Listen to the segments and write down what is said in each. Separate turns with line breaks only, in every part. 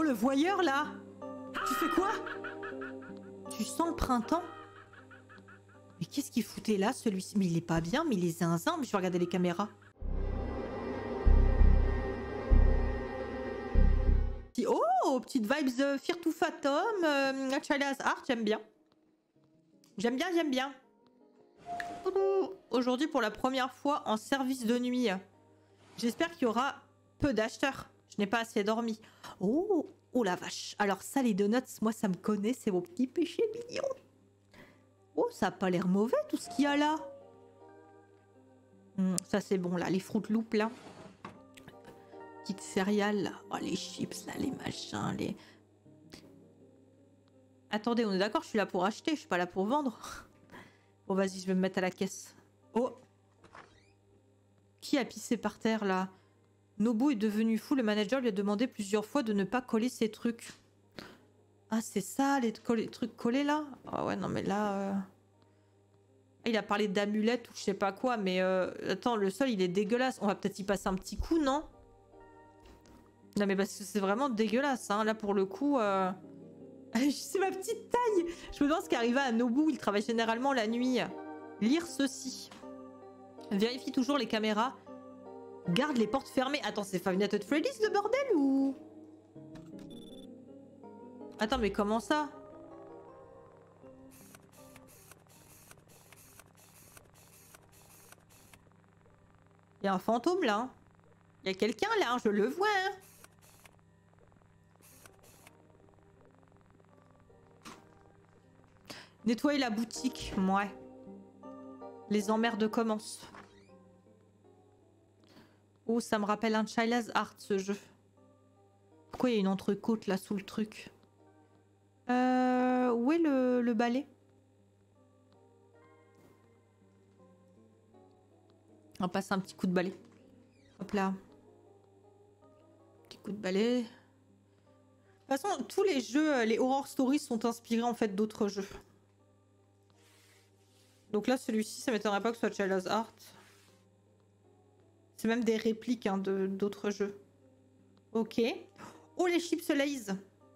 le voyeur là. Tu fais quoi? Tu sens le printemps? Mais qu'est-ce qu'il foutait là, celui-ci? Mais il est pas bien, mais il est zinzin. Mais je vais regarder les caméras. Oh, petite vibes Fear to Phantom, Child's Art, j'aime bien. J'aime bien, j'aime bien. Aujourd'hui, pour la première fois en service de nuit. J'espère qu'il y aura peu d'acheteurs. Je n'ai pas assez dormi. Oh, oh la vache. Alors ça, les donuts, moi, ça me connaît. C'est mon petit péché mignon. Oh, ça a pas l'air mauvais, tout ce qu'il y a là. Ça, c'est bon, là. Les Fruit Loops, là. Petites céréales, là. Oh, les chips, là, les machins, les... Attendez, on est d'accord, je suis là pour acheter, je suis pas là pour vendre. Bon, vas-y, je vais me mettre à la caisse. Oh. Qui a pissé par terre, là? Nobu est devenu fou, le manager lui a demandé plusieurs fois de ne pas coller ses trucs. Ah, c'est ça, les trucs collés, là? Ah ouais, non, mais là... Il a parlé d'amulettes ou je sais pas quoi, mais... Attends, le sol, il est dégueulasse. On va peut-être y passer un petit coup, non? Non, mais parce que c'est vraiment dégueulasse, hein. Là, pour le coup... C'est ma petite taille. Je me demande ce qui arriva à Nobu. Il travaille généralement la nuit. Lire ceci. Vérifie toujours les caméras. Garde les portes fermées. Attends, c'est Five Nights at Freddy's le bordel ou... Attends, mais comment ça? Il y a un fantôme là. Hein. Il y a quelqu'un là, hein, je le vois. Hein. Nettoyer la boutique, ouais. Les emmerdes commencent. Oh, ça me rappelle un Child's Art, ce jeu. Pourquoi il y a une entrecôte là sous le truc? Où est le balai? On va passer un petit coup de balai. Hop là. Petit coup de balai. De toute façon, tous les jeux, les horror stories sont inspirés en fait d'autres jeux. Donc là, celui-ci, ça m'étonnerait pas que ce soit Child's Art. C'est même des répliques hein, d'autres jeux. Ok. Oh, les chips Lay's.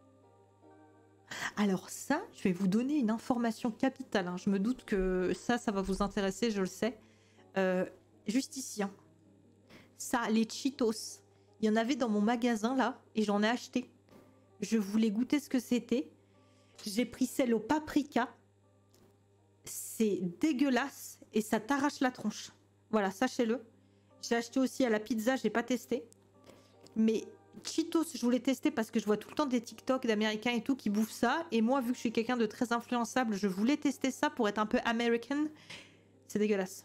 Alors ça, je vais vous donner une information capitale. Hein. Je me doute que ça va vous intéresser, je le sais. Juste ici. Hein. Ça, les Cheetos. Il y en avait dans mon magasin là, et j'en ai acheté. Je voulais goûter ce que c'était. J'ai pris celle au paprika. C'est dégueulasse et ça t'arrache la tronche. Voilà, sachez-le. J'ai acheté aussi à la pizza, j'ai pas testé. Mais Cheetos, je voulais tester parce que je vois tout le temps des TikTok d'Américains et tout qui bouffent ça. Et moi, vu que je suis quelqu'un de très influençable, je voulais tester ça pour être un peu American. C'est dégueulasse.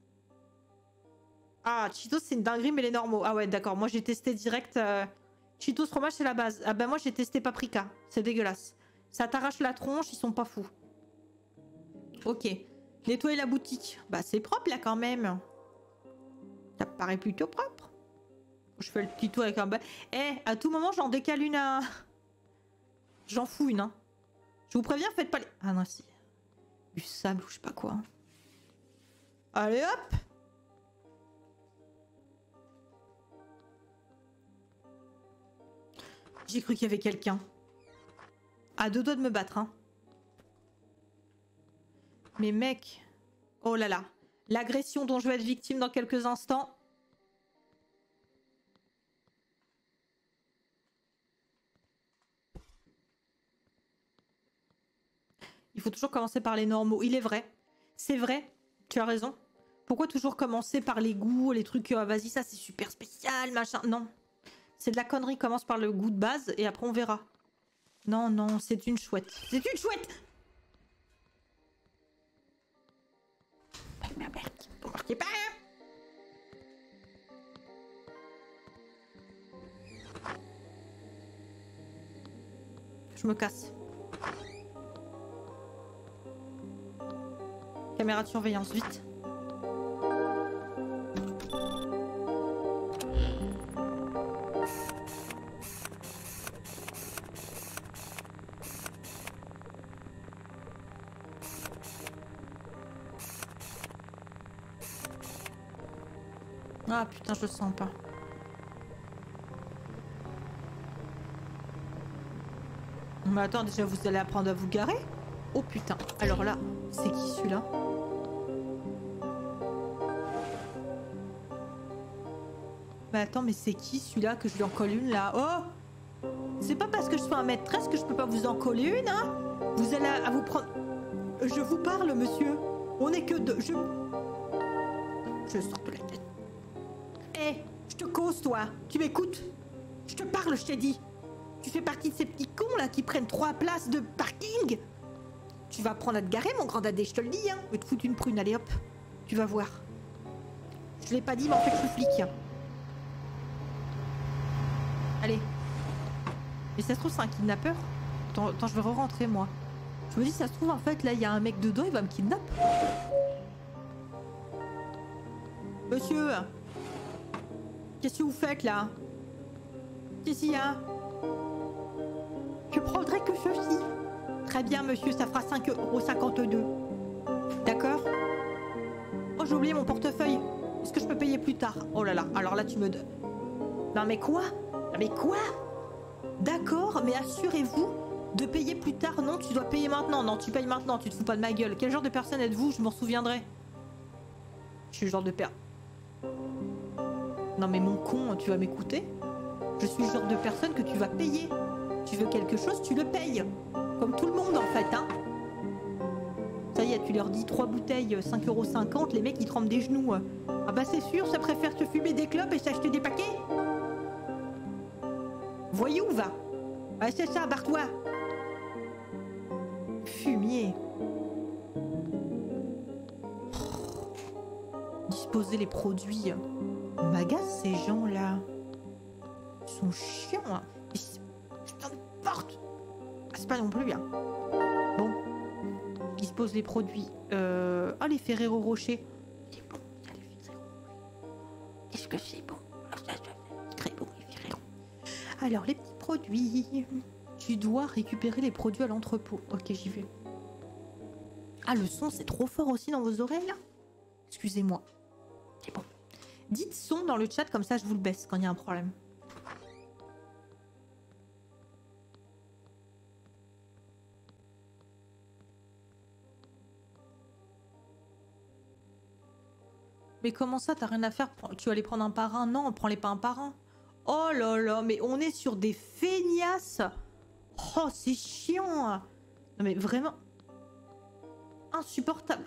Ah, Cheetos, c'est une dinguerie, mais les normaux. Ah ouais, d'accord. Moi, j'ai testé direct. Cheetos fromage, c'est la base. Ah ben moi, j'ai testé paprika. C'est dégueulasse. Ça t'arrache la tronche, ils sont pas fous. Ok. Nettoyer la boutique. Bah, c'est propre, là, quand même. Ça paraît plutôt propre. Je fais le petit tour avec un bas. Eh, à tout moment, j'en décale une à... J'en fous une, hein. Je vous préviens, faites pas les... Ah non, si. Du sable ou je sais pas quoi. Allez, hop. J'ai cru qu'il y avait quelqu'un. À deux doigts de me battre, hein. Mais mec... Oh là là. L'agression dont je vais être victime dans quelques instants. Il faut toujours commencer par les normaux. Il est vrai. C'est vrai. Tu as raison. Pourquoi toujours commencer par les goûts, les trucs... vas-y, ça c'est super spécial, machin. Non. C'est de la connerie. Commence par le goût de base et après on verra. Non, non, c'est une chouette. C'est une chouette. Remarquez pas. Je me casse. Caméra de surveillance, vite. Ah putain, je le sens pas. Mais attends, déjà vous allez apprendre à vous garer? Oh putain. Alors là, c'est qui celui-là? Mais attends, mais c'est qui celui-là que je lui en colle une là? Oh! C'est pas parce que je fais 1m13 que je peux pas vous en coller une, hein? Vous allez à vous prendre... Je vous parle, monsieur. On est que deux. Je sors de la tête. Hé, je te cause, toi. Tu m'écoutes? Je te parle, je t'ai dit. Tu fais partie de ces petits cons là qui prennent 3 places de parking. Tu vas apprendre à te garer, mon grand dadé, je te le dis, hein. Je vais te foutre une prune, allez hop. Tu vas voir. Je l'ai pas dit, mais en fait, je suis flic. Allez. Mais ça se trouve, c'est un kidnappeur. Attends, je vais re-rentrer, moi. Je me dis, ça se trouve, en fait, là, il y a un mec dedans, il va me kidnapper. Monsieur, qu'est-ce que vous faites, là? Qu'est-ce qu'il y a? Je prendrai que ceci. Très bien, monsieur, ça fera 5,52 €. D'accord? Oh, j'ai oublié mon portefeuille. Est-ce que je peux payer plus tard? Oh là là, alors là, tu me... Non, mais quoi? Non, mais quoi? D'accord, mais assurez-vous de payer plus tard. Non, tu dois payer maintenant. Non, tu payes maintenant, tu te fous pas de ma gueule. Quel genre de personne êtes-vous? Je m'en souviendrai. Je suis le genre de père. Non, mais mon con, tu vas m'écouter? Je suis le genre de personne que tu vas payer. Tu veux quelque chose, tu le payes. Comme tout le monde, en fait, hein. Ça y est, tu leur dis 3 bouteilles, 5,50 €, les mecs, ils tremblent des genoux. Ah bah c'est sûr, ça préfère te fumer des clopes et s'acheter des paquets. Voyou, va. Ah, c'est ça, barre-toi. Fumier. Disposer les produits. M'agace ces gens-là. Ils sont chiants. Hein. Putain de porte. Ah, c'est pas non plus bien. Bon. Dispose les produits. Ah, les Ferrero Rocher. C'est bon, ça, les Ferrero. Qu'est-ce que c'est bon? Très bon, les Ferrero. Alors, les petits produits. Tu dois récupérer les produits à l'entrepôt. Ok, j'y vais. Ah, le son, c'est trop fort aussi dans vos oreilles, là? Excusez-moi. C'est bon. Dites son dans le chat, comme ça je vous le baisse quand il y a un problème. Mais comment ça, t'as rien à faire? Tu vas les prendre un par un? Non, prends-les pas un par un. Oh là là, mais on est sur des feignasses. Oh, c'est chiant. Non mais vraiment... insupportable.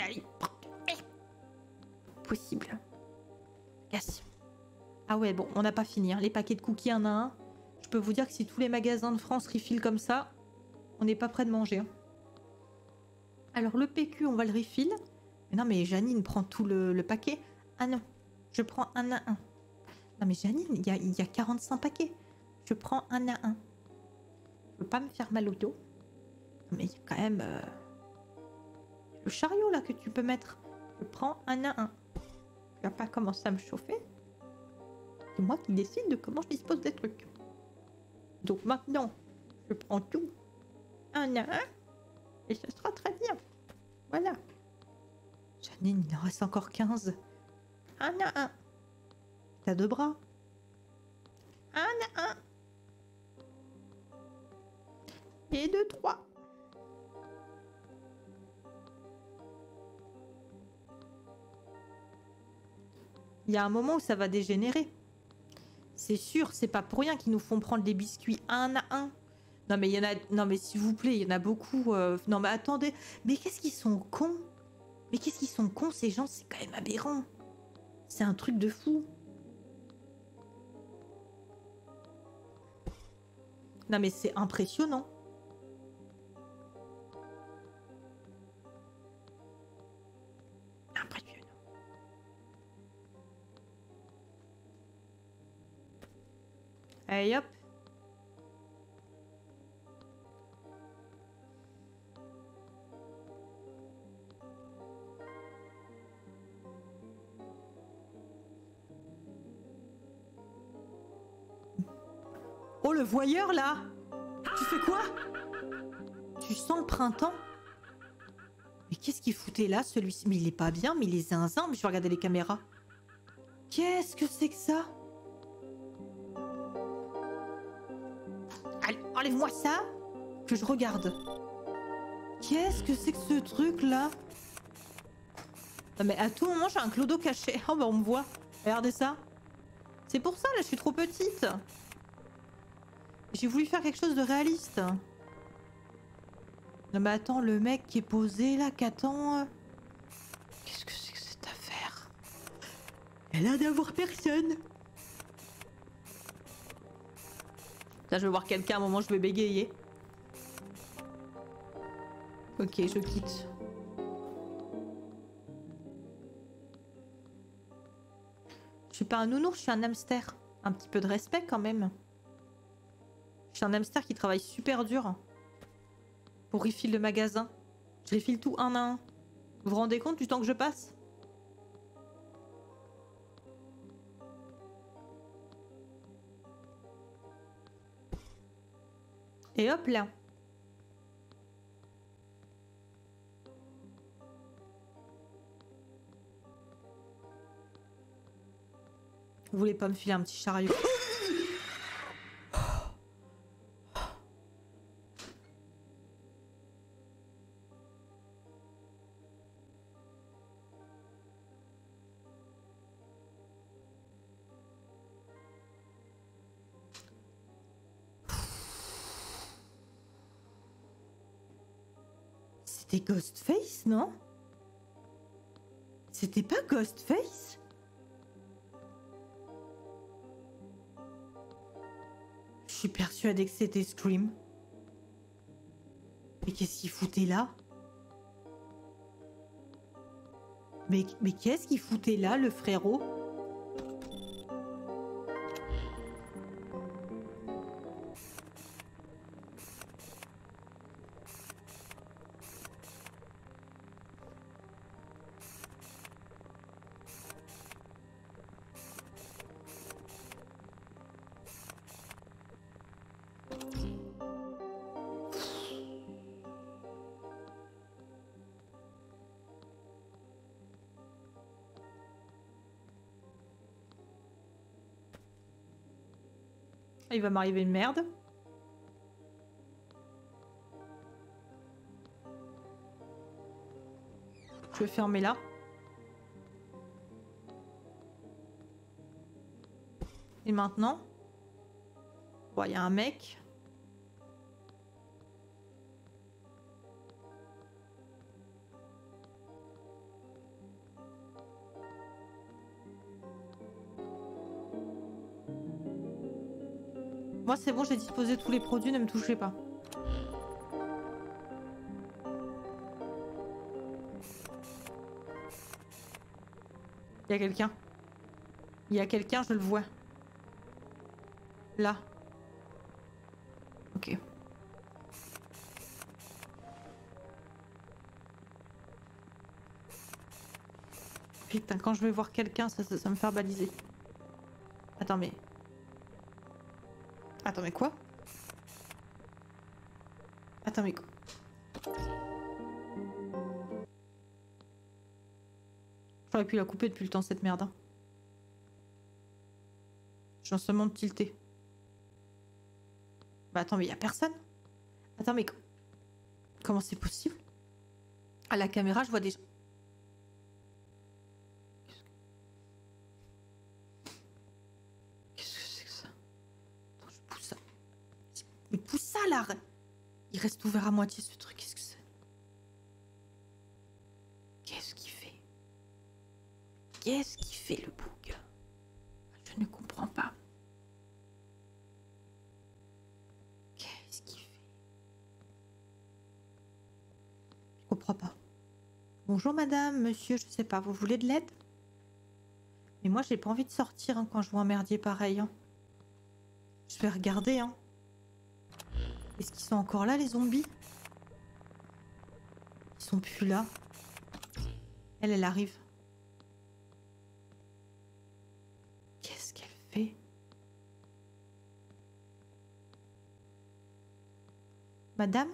Possible. Casse. Ah ouais, bon, on n'a pas fini. Hein. Les paquets de cookies un à un. Je peux vous dire que si tous les magasins de France refillent comme ça, on n'est pas près de manger. Hein. Alors le PQ, on va le refill. Mais non, mais Janine prend tout le paquet. Ah non, je prends un à un. Non mais Janine, il y a 45 paquets. Je prends un à un. Je veux pas me faire mal au dos. Mais il y a quand même... le chariot là que tu peux mettre. Je prends un à un. Tu vas pas commencer à me chauffer. C'est moi qui décide de comment je dispose des trucs. Donc maintenant, je prends tout un à un. Et ce sera très bien. Voilà. Janine, il en reste encore 15. Un à un. T'as 2 bras. Un à un. Et 2, 3. Il y a un moment où ça va dégénérer. C'est sûr, c'est pas pour rien qu'ils nous font prendre des biscuits un à un. Non mais il y en a... Non mais s'il vous plaît, il y en a beaucoup... Non mais attendez... Mais qu'est-ce qu'ils sont cons? Mais qu'est-ce qu'ils sont cons ces gens? C'est quand même aberrant. C'est un truc de fou. Non mais c'est impressionnant. Impressionnant. Allez hop. Oh le voyeur là. Tu fais quoi? Tu sens le printemps? Mais qu'est-ce qu'il foutait là celui-ci? Mais il est pas bien, mais il est zinzin. Mais je vais regarder les caméras. Qu'est-ce que c'est que ça? Allez, enlève-moi ça. que je regarde. Qu'est-ce que c'est que ce truc là? Non mais à tout moment j'ai un clodo caché. Oh bah on me voit. Regardez ça. C'est pour ça là, je suis trop petite. J'ai voulu faire quelque chose de réaliste. Non mais attends, le mec qui est posé là, qui attend... Qu'est-ce que c'est que cette affaire? Elle a d'avoir personne. Là je vais voir quelqu'un, à un moment je vais bégayer. Ok, je quitte. Je suis pas un nounours, je suis un hamster. Un petit peu de respect quand même. Je suis un hamster qui travaille super dur pour refill le magasin. Je refill tout un à un. Vous vous rendez compte du temps que je passe? Et hop là. Vous voulez pas me filer un petit chariot? C'était Ghostface, non? C'était pas Ghostface? Je suis persuadée que c'était Scream. Mais qu'est-ce qu'il foutait là? Mais qu'est-ce qu'il foutait là, le frérot? Il va m'arriver une merde. Je vais fermer là. Et maintenant, bon, il y a un mec. Moi, c'est bon, j'ai disposé tous les produits, ne me touchez pas. Il y a quelqu'un. Il y a quelqu'un, je le vois. Là. Ok. Putain, quand je vais voir quelqu'un, ça me fait baliser. Attends, mais... Attends, mais quoi? Attends, mais quoi? J'aurais pu la couper depuis le temps, cette merde. Hein. Je viens seulement de tilter. Bah attends, mais y a personne? Attends, mais... Comment c'est possible? À la caméra, je vois des gens. Qu'est-ce que c'est que ça? Attends, je pousse ça. Mais pousse ça, là! Il reste ouvert à moitié, ce truc. Qu'est-ce que c'est? Qu'est-ce qu'il fait? Qu'est-ce qu'il fait, le bouc? Je ne comprends pas. Qu'est-ce qu'il fait? Je comprends pas. Bonjour madame, monsieur, je sais pas, vous voulez de l'aide? Mais moi j'ai pas envie de sortir hein, quand je vois un merdier pareil. Hein. Je vais regarder. Hein. Est-ce qu'ils sont encore là les zombies? Ils sont plus là. Elle arrive. Qu'est-ce qu'elle fait? Madame?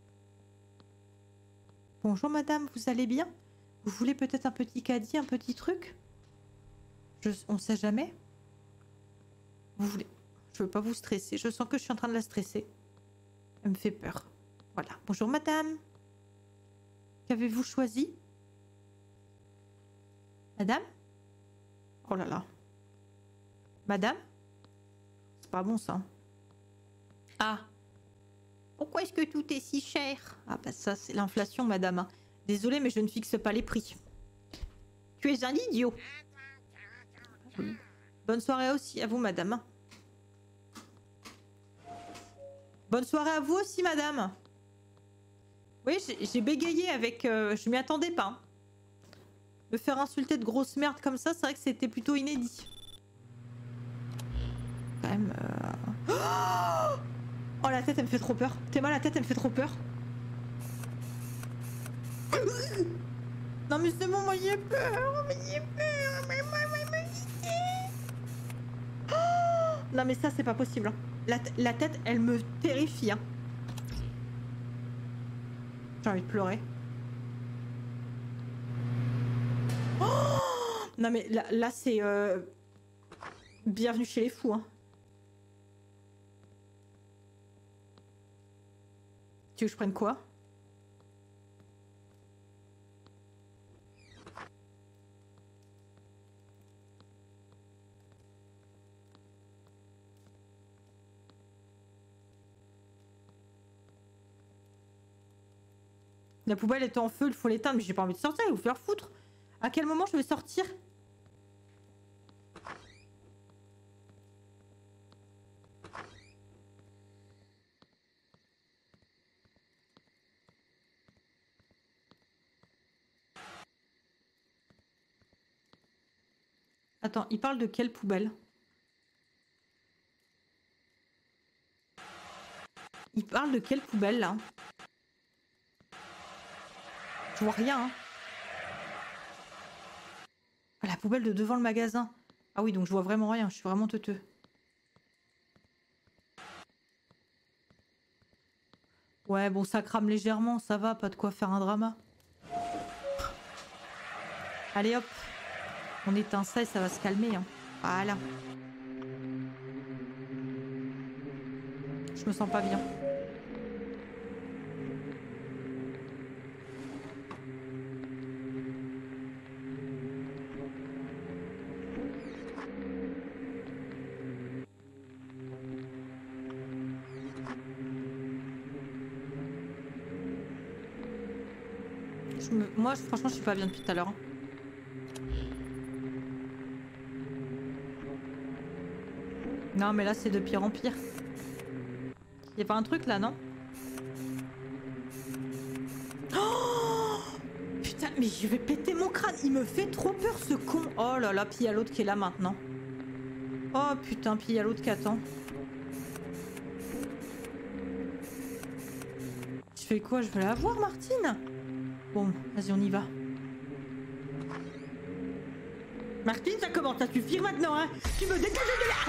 Bonjour madame, vous allez bien? Vous voulez peut-être un petit caddie, un petit truc? On sait jamais. Vous voulez... Je veux pas vous stresser. Je sens que je suis en train de la stresser. Elle me fait peur. Voilà. Bonjour madame. Qu'avez-vous choisi? Madame? Oh là là. Madame? C'est pas bon ça. Ah. Pourquoi est-ce que tout est si cher? Ah bah ça c'est l'inflation madame. Désolée mais je ne fixe pas les prix. Tu es un idiot. Bonne soirée aussi à vous madame. Bonne soirée à vous aussi madame. Oui j'ai bégayé avec... je m'y attendais pas. Me faire insulter de grosse merde comme ça, c'est vrai que c'était plutôt inédit. Quand même... Oh la tête elle me fait trop peur. Théma la tête elle me fait trop peur. Non mais c'est bon, moi j'ai peur. Mais j'ai peur. Non mais ça c'est pas possible. La tête elle me terrifie. Hein. J'ai envie de pleurer. Oh non mais là c'est... Bienvenue chez les fous. Hein. Tu veux que je prenne quoi? La poubelle est en feu, il faut l'éteindre, mais j'ai pas envie de sortir, il faut faire foutre. À quel moment je vais sortir? Attends, il parle de quelle poubelle? Il parle de quelle poubelle là? Je vois rien. Hein. Ah, la poubelle de devant le magasin. Ah oui, donc je vois vraiment rien, je suis vraiment teuteux. Ouais, bon, ça crame légèrement, ça va, pas de quoi faire un drama. Allez hop, on éteint ça et ça va se calmer. Hein. Voilà. Je me sens pas bien. Moi, franchement, je suis pas bien depuis tout à l'heure. Hein. Non, mais là, c'est de pire en pire. Y a pas un truc là, non? Oh putain, mais je vais péter mon crâne. Il me fait trop peur, ce con. Oh là là, puis il y a l'autre qui est là maintenant. Oh putain, puis il y a l'autre qui attend. Je fais quoi? Je vais la voir, Martine? Bon, vas-y, on y va. Martine, ça commence à suffire maintenant, hein? Tu me dégages de là!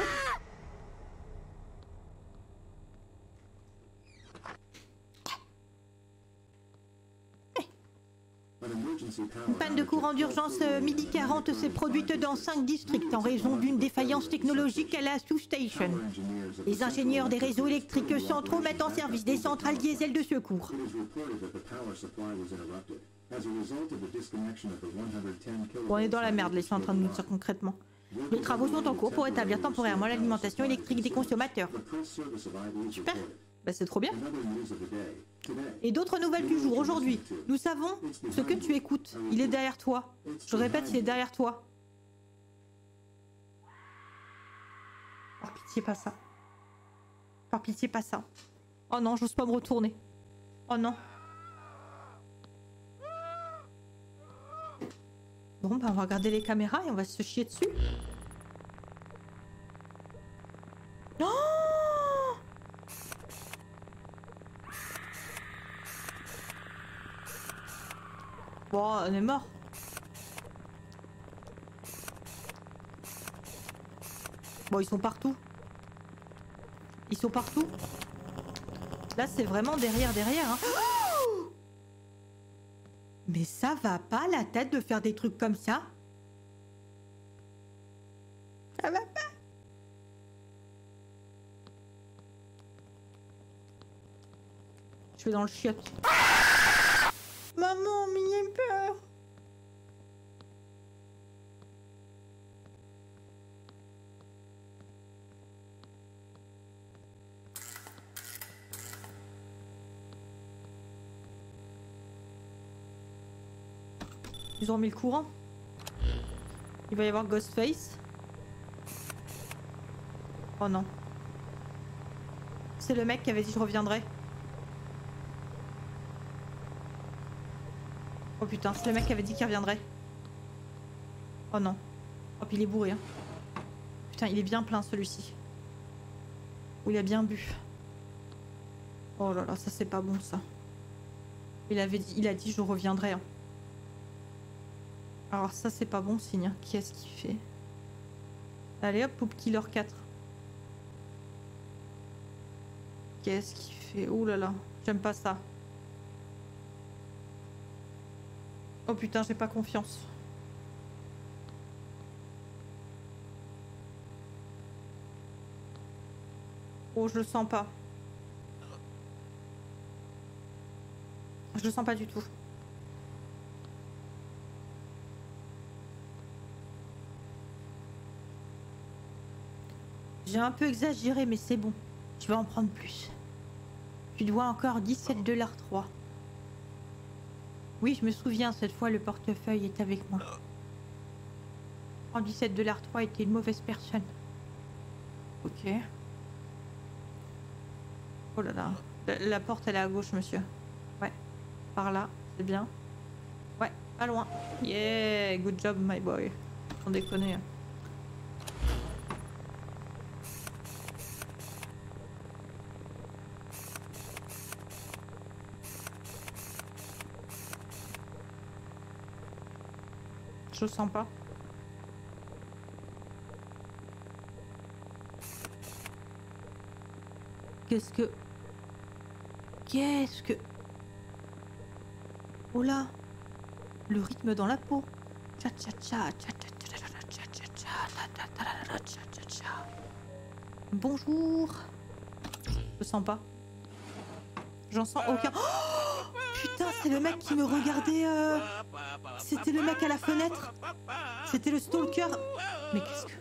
Une panne de courant d'urgence midi 40 s'est produite dans 5 districts en raison d'une défaillance technologique à la sous-station. Les ingénieurs des réseaux électriques centraux mettent en service des centrales diesel de secours. Bon, on est dans la merde, là, ils sont en train de nous dire concrètement. Les travaux sont en cours pour établir temporairement l'alimentation électrique des consommateurs. Super, bah, c'est trop bien. Et d'autres nouvelles du jour. Aujourd'hui, nous savons ce que tu écoutes. Il est derrière toi. Je répète, il est derrière toi. Par pitié, pas ça. Par pitié, pas ça. Oh non, j'ose pas me retourner. Oh non. Bon, bah on va regarder les caméras et on va se chier dessus. Non. Bon, on est mort. Bon, ils sont partout. Ils sont partout. Là, c'est vraiment derrière. Hein. Oh mais ça va pas, la tête, de faire des trucs comme ça? Ça va pas. Je vais dans le chiotte. Maman, mais j'ai peur. Ils ont remis le courant. Il va y avoir Ghostface. Oh non. C'est le mec qui avait dit je reviendrai. Oh putain, c'est le mec qui avait dit qu'il reviendrait. Oh non. Oh puis il est bourré hein. Putain, il est bien plein celui-ci. Ou il a bien bu. Oh là là, ça c'est pas bon ça. Il a dit je reviendrai hein. Alors ça c'est pas bon signe. Qui est-ce qui fait? Allez hop, Poop Killer 4. Qu'est-ce qui fait? Ouh là là, j'aime pas ça. Oh putain, j'ai pas confiance. Oh, je le sens pas. Je le sens pas du tout. J'ai un peu exagéré, mais c'est bon. Tu vas en prendre plus. Tu dois encore 17,3 $. Oui, je me souviens, cette fois le portefeuille est avec moi. En 17,3 $ était une mauvaise personne. Ok. Oh là là. La porte, elle est à gauche, monsieur. Ouais. Par là, c'est bien. Ouais, pas loin. Yeah, good job, my boy. Sans déconner. Hein. Je sens pas. Qu'est-ce que... Oh là. Le rythme dans la peau. Bonjour. Je sens pas. J'en sens aucun. Oh putain, c'est le mec qui me regardait. C'était le mec à la fenêtre. C'était le stalker. Mais qu'est-ce que...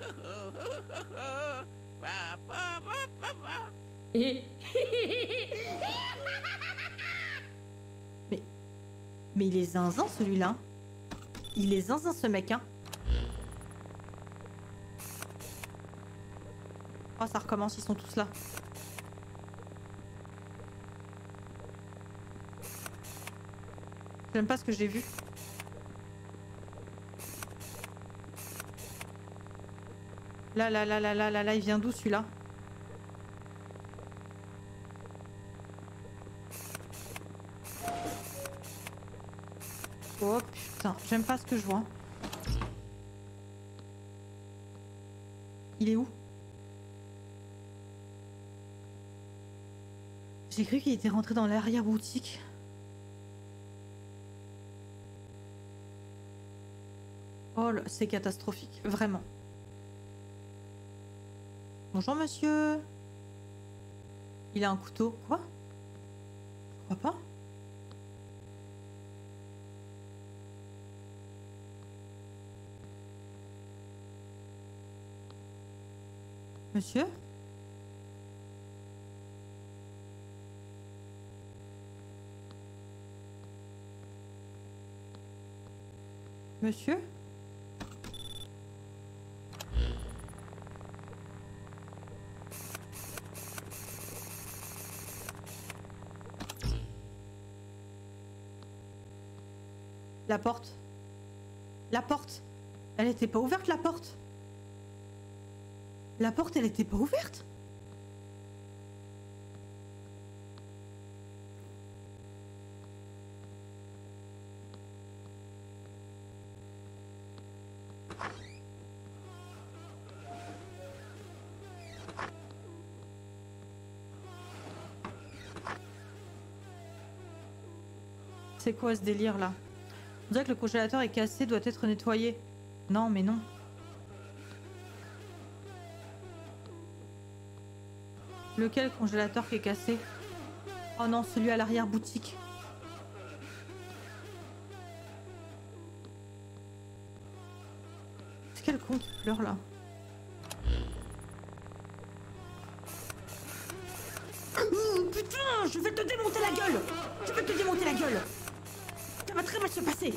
Mais il est zinzin celui-là. Il est zinzin ce mec hein. Oh ça recommence, ils sont tous là. J'aime pas ce que j'ai vu. Là, il vient d'où celui-là? Oh putain, j'aime pas ce que je vois. Il est où? J'ai cru qu'il était rentré dans l'arrière-boutique. Oh là, c'est catastrophique, vraiment. Bonjour monsieur. Il a un couteau. Quoi? Je crois pas. Monsieur? Monsieur? La porte. La porte. Elle était pas ouverte la porte. La porte, elle était pas ouverte. C'est quoi ce délire là? On dirait que le congélateur est cassé, doit être nettoyé. Non, mais non. Lequel congélateur qui est cassé? Oh non, celui à l'arrière-boutique. C'est quel con qui pleure là? Putain, je vais te démonter la gueule! Je vais te démonter la gueule! Ça va très mal se passer!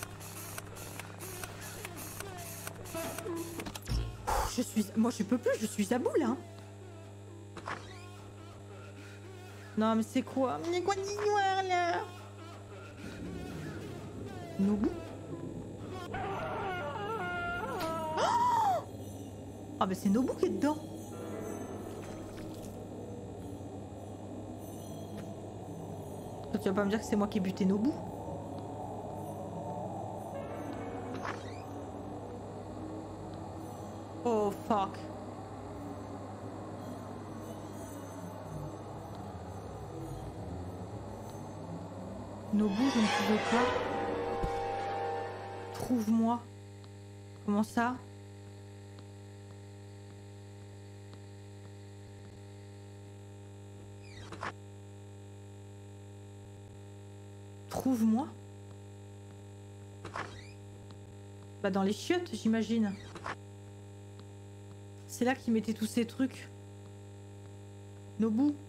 Moi je peux plus, je suis à bout là! Non mais c'est quoi? Mais quoi de noir là? Nobu? Ah mais c'est Nobu qui est dedans! Tu vas pas me dire que c'est moi qui ai buté Nobu? Oh fuck. Nobu, je ne pouvais pas. Trouve-moi. Comment ça? Trouve-moi? Bah dans les chiottes, j'imagine. C'est là qu'il mettait tous ces trucs. Nobu.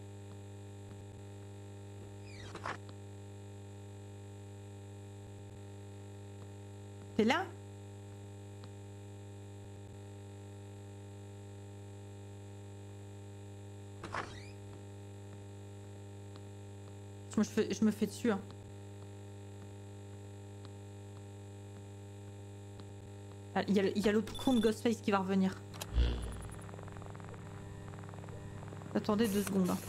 T'es là? Je me fais dessus. Hein. Ah, il y a l'autre con de Ghostface qui va revenir. Attendez 2 secondes. Hein.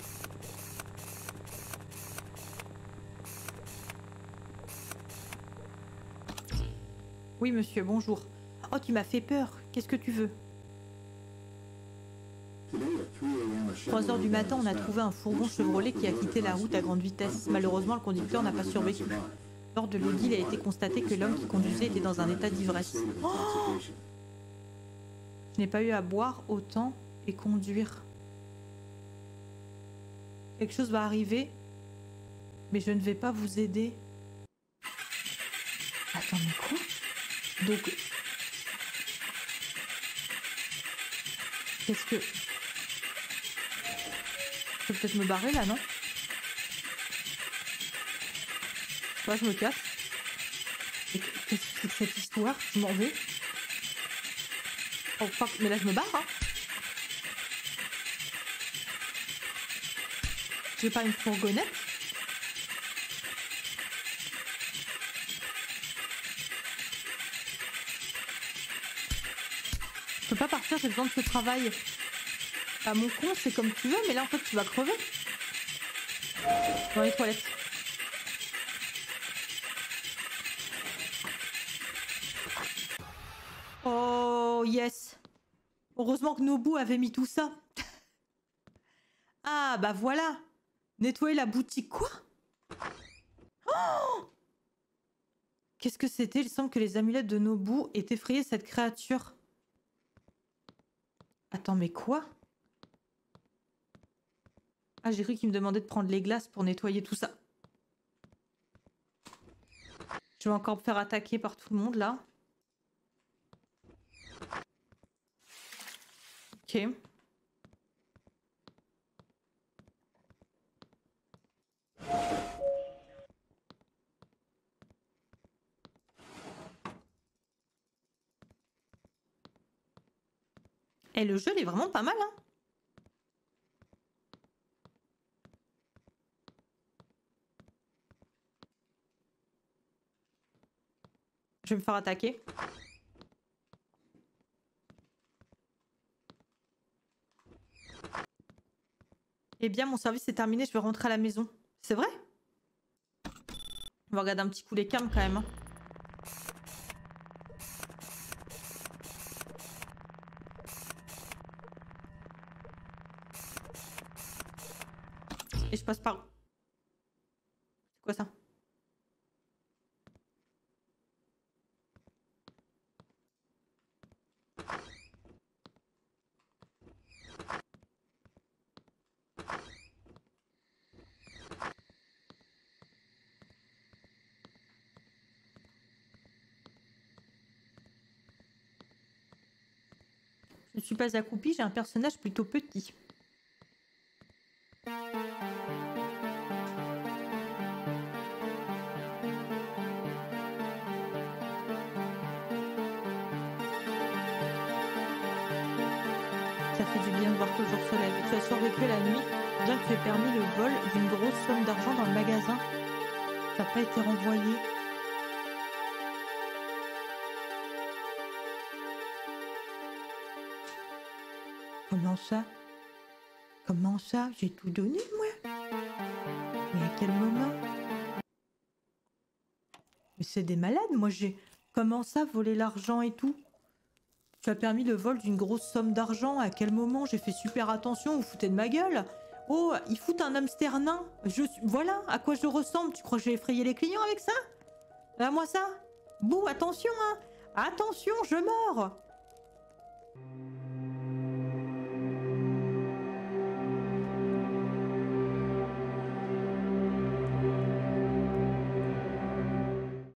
Oui monsieur, bonjour. Oh tu m'as fait peur. Qu'est-ce que tu veux? 3 heures du matin, on a trouvé un fourgon Chevrolet qui a quitté la route à grande vitesse. Malheureusement, le conducteur n'a pas survécu. Lors de l'audit, il a été constaté que l'homme qui conduisait était dans un état d'ivresse. Oh, je n'ai pas eu à boire autant et conduire. Quelque chose va arriver, mais je ne vais pas vous aider. Attends, mais quoi? Donc... Qu'est-ce que... Je peux peut-être me barrer là, non? Là, je me casse. Qu'est-ce que c'est que cette histoire? Je m'en vais. Oh fuck, mais là je me barre, hein. J'ai pas une fourgonnette. Je peux pas partir, j'ai besoin de ce travail. Ah mon con, c'est comme tu veux, mais là en fait tu vas crever. Dans les toilettes. Oh yes. Heureusement que Nobu avait mis tout ça. Ah bah voilà. Nettoyer la boutique, quoi? Oh, qu'est-ce que c'était? Il semble que les amulettes de Nobu aient effrayé cette créature. Attends, mais quoi? Ah, j'ai cru qu'il me demandait de prendre les glaces pour nettoyer tout ça. Je vais encore me faire attaquer par tout le monde, là. Ok. Et le jeu, il est vraiment pas mal, hein. Je vais me faire attaquer. Eh bien, mon service est terminé, je vais rentrer à la maison. C'est vrai? On va regarder un petit coup les cams quand même. Hein. Et je passe par... C'est quoi ça? Je ne suis pas accroupie, j'ai un personnage plutôt petit. Ça fait du bien de voir que le jour se lève. Tu as survécu à la nuit, bien que tu aies permis le vol d'une grosse somme d'argent dans le magasin. Tu n'as pas été renvoyé. Comment ça? Comment ça? J'ai tout donné, moi? Mais à quel moment? Mais c'est des malades, moi j'ai... Comment ça, voler l'argent et tout? Tu as permis le vol d'une grosse somme d'argent. À quel moment? J'ai fait super attention, vous foutez de ma gueule. Oh, ils foutent un hamster nain. Voilà à quoi je ressemble. Tu crois que j'ai effrayé les clients avec ça? À moi ça? Bouh, attention, hein. Attention, je mords.